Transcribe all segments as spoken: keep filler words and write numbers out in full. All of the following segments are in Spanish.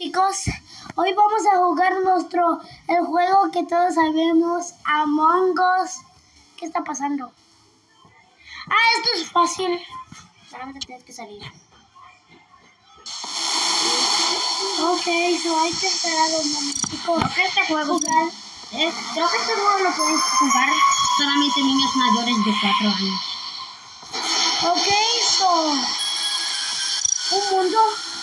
Chicos, hoy vamos a jugar nuestro, el juego que todos sabemos, Among Us. ¿Qué está pasando? Ah, esto es fácil. Solamente tienes que salir. Ok, so hay que esperar un momentico. Creo que este juego, es, creo que este juego lo pueden jugar solamente niños mayores de cuatro años. Ok, so un mundo.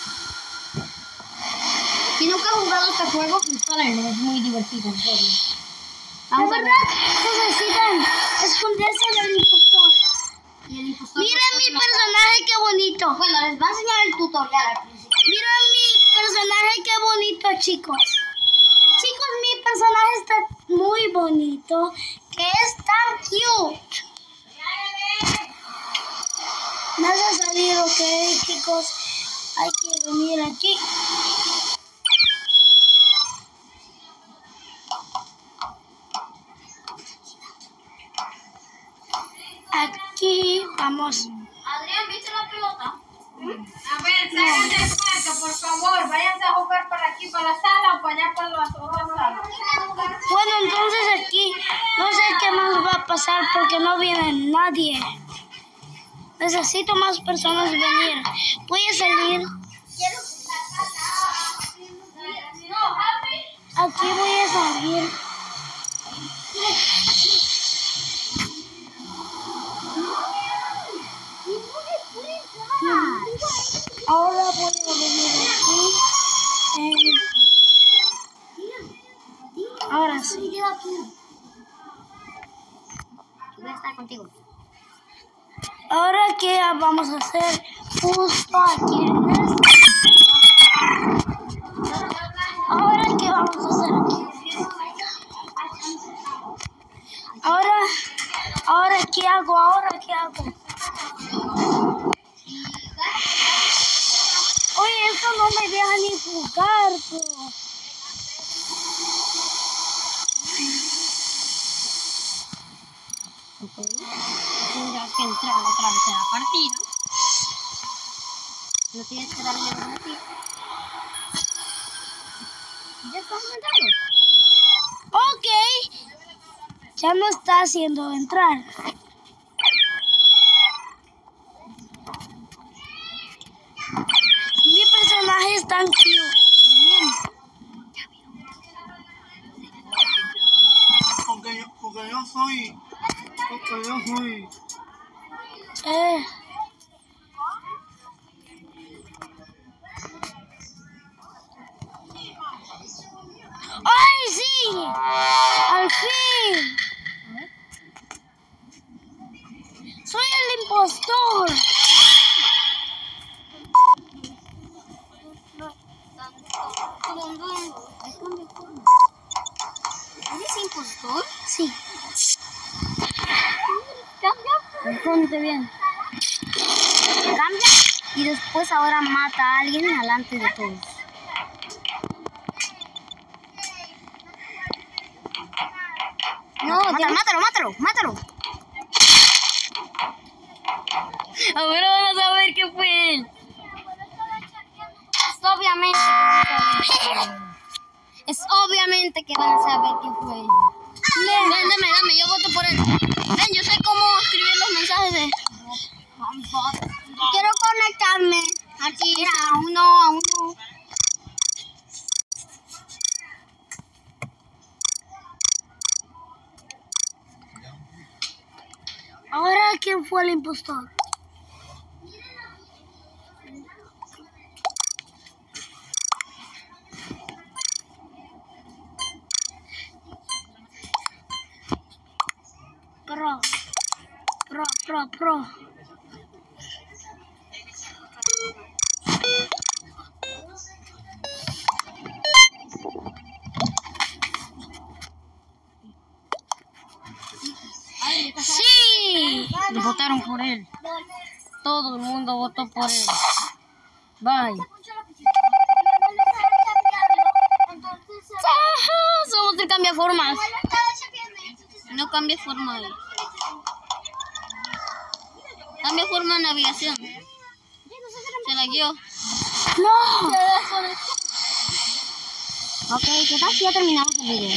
Si nunca has jugado este juego, instálenlo, es muy divertido, en serio. Vamos De a ver. verdad, necesitan esconderse del impostor. Y el impostor Miren mi personaje, qué bonito. Bueno, les va a enseñar el tutorial al principio. Miren mi personaje, qué bonito, chicos. Chicos, mi personaje está muy bonito, que es tan cute. Nada a salir, ok, chicos. Hay que venir aquí. Aquí vamos. Adrián, ¿viste la pelota? A ver, salgan del cuarto, por favor. Váyanse a jugar para aquí, para la sala o para allá, para la otra sala. Bueno, entonces aquí no sé qué más va a pasar porque no viene nadie. Necesito más personas venir. Voy a salir. Aquí voy a salir. Ahora voy a venir aquí. Eh, ahora sí. Voy a estar contigo. Ahora qué vamos a hacer justo aquí en este. Ahora qué vamos a hacer aquí. Ahora, ahora qué hago, ahora qué hago. Oye, esto no me deja ni jugar, bro. Ok. Tendrás que entrar otra vez a la partida. No tienes que darle a ti. ¿Ya estás entrando? Ok. Ya no está haciendo entrar. Mi personaje es tan cute. Porque yo, porque yo soy, porque yo soy. Eh. ¡Ay, sí! ¡Al fin! ¡Soy el impostor! ¿Eres impostor? Sí. Cambia. Ponte bien. Cambia y después ahora mata a alguien delante de todos. No, mátalo, mátalo, mátalo, mátalo. Ahora van a saber que fue él. Es obviamente que van a saber. Es obviamente que van a saber que fue él. Ven, dame, dame, yo voto por él. Ven, yo sé cómo escribir los mensajes de... Quiero conectarme. Aquí, a uno, a uno. Ahora, ¿quién fue el impostor? Pro. Pro, pro, pro. ¡Sí! Votaron por él. Todo el mundo votó por él. Bye. Somos el cambiaformas. No cambia forma ahí. Cambia forma de navegación. Se la dio. No. Ok, ¿qué tal si ya terminamos el video?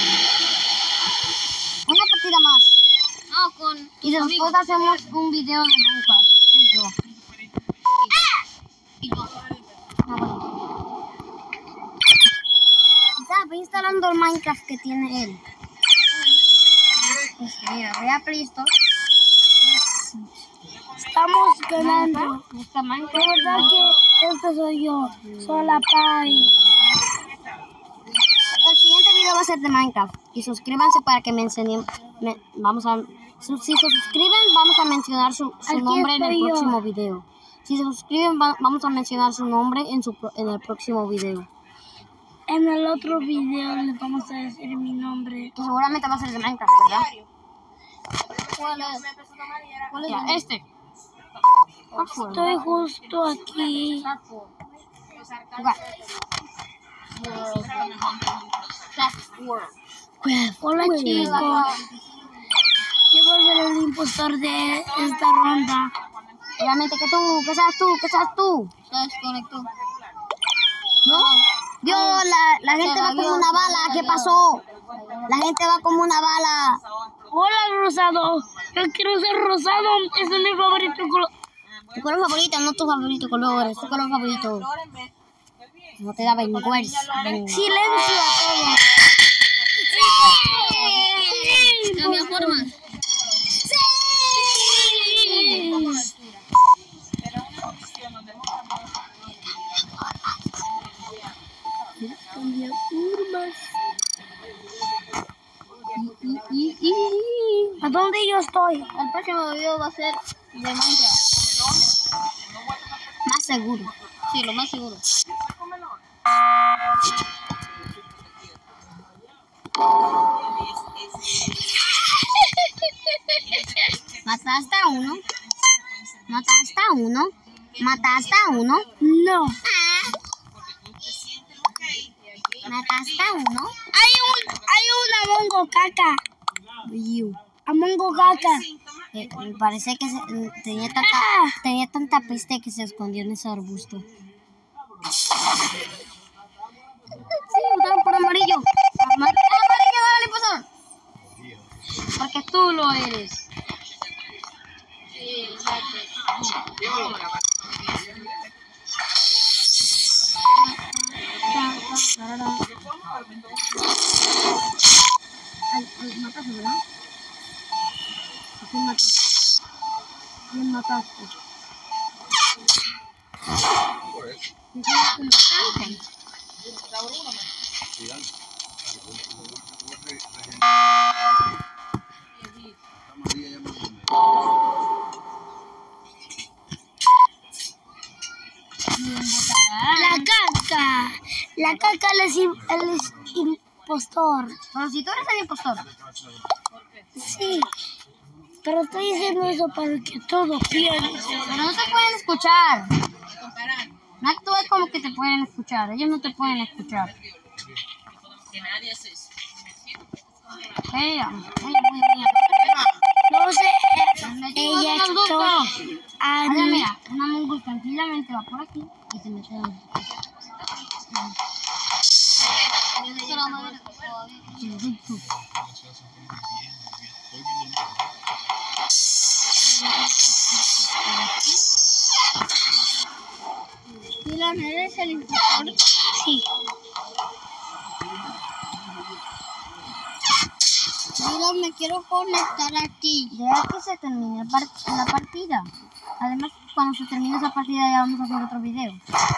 Una partida más. No, con Y después hacemos un video de Minecraft. Tú y yo. y yo. Ah, bueno. Quizás ve instalando el Minecraft que tiene él. Este, mira, voy a Play Store. Estamos ganando. Busca De Minecraft. verdad que este soy yo. Sola Pai. El siguiente video va a ser de Minecraft. Y suscríbanse para que me enseñen. me- vamos a, su- si se suscriben, vamos a mencionar su, su Aquí nombre en el estoy yo. próximo video. Si se suscriben, va- vamos a mencionar su nombre en, su, pro- en el próximo video. En el otro video les vamos a decir mi nombre. Que seguramente va a ser de Minecraft, ¿verdad? ¿Cuál es? ¿Cuál es? Ya, este. Estoy justo aquí. Jugar. Hola chicos. Yo voy a ser el impostor de esta ronda. Obviamente que tú, que seas tú, que seas tú. Se desconectó. ¿No? Dios, la, la gente va como una bala. ¿Qué pasó? La gente va como una bala. Hola rosado. Yo quiero ser rosado. Ese es mi favorito color. Tu color favorito, no tu favorito color, es tu color favorito. No te da vergüenza. Ven. Silencio a todos. Cambia formas. Cambia curvas. ¿A dónde yo estoy? El próximo video va a ser de Minecraft. Más seguro. Sí, lo más seguro. Mataste a uno. Mataste a uno. Mataste a uno. No. Ah. Mataste a uno. Hay un, hay un Amongo caca. Amongo caca. Eh, me parece que se- mm, tenía tanta, Ah. tenía tanta peste que se escondió en ese arbusto. Sí, votaron por amarillo. Amar- amarillo, dale, pasar. Porque tú lo eres. Sí, exacto. Ay, ay, mataste, ¿verdad? ¿A quién mataste? ¿A quién mataste? ¿Quién mataste? La caca. La caca él es, im- él es impostor. Pero si tú eres el impostor. Sí. Pero estoy diciendo eso para que todos piensen. Pero no te pueden escuchar. No actúes como que te pueden escuchar. Ellos no te pueden escuchar. Ella, ella, ella. No sé. eh, Metimos Ella en el ducto. actuó. Ah, Mira, mira, una mongoose tranquilamente va por aquí y se mete en el el ducto. Dylan, ¿eres el impostor? Sí. Dylan, me quiero conectar aquí. Ya que se termine la, par- la partida. Además, cuando se termine esa partida ya vamos a hacer otro video.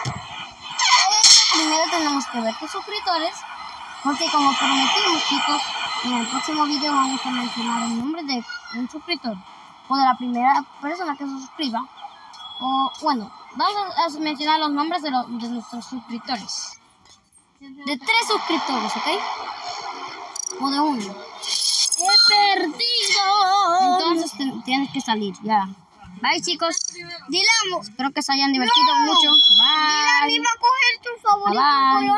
Primero tenemos que ver tus suscriptores, porque como prometimos, chicos, en el próximo video vamos a mencionar el nombre de un suscriptor o de la primera persona que se suscriba. O bueno, vamos a mencionar los nombres de, los, de nuestros suscriptores. De tres suscriptores, ¿ok? O de uno. He perdido. Entonces te- tienes que salir, ya. Bye, chicos. Dylan, espero que se hayan divertido mucho. Bye. Dylan iba a coger tu favorito. Bye.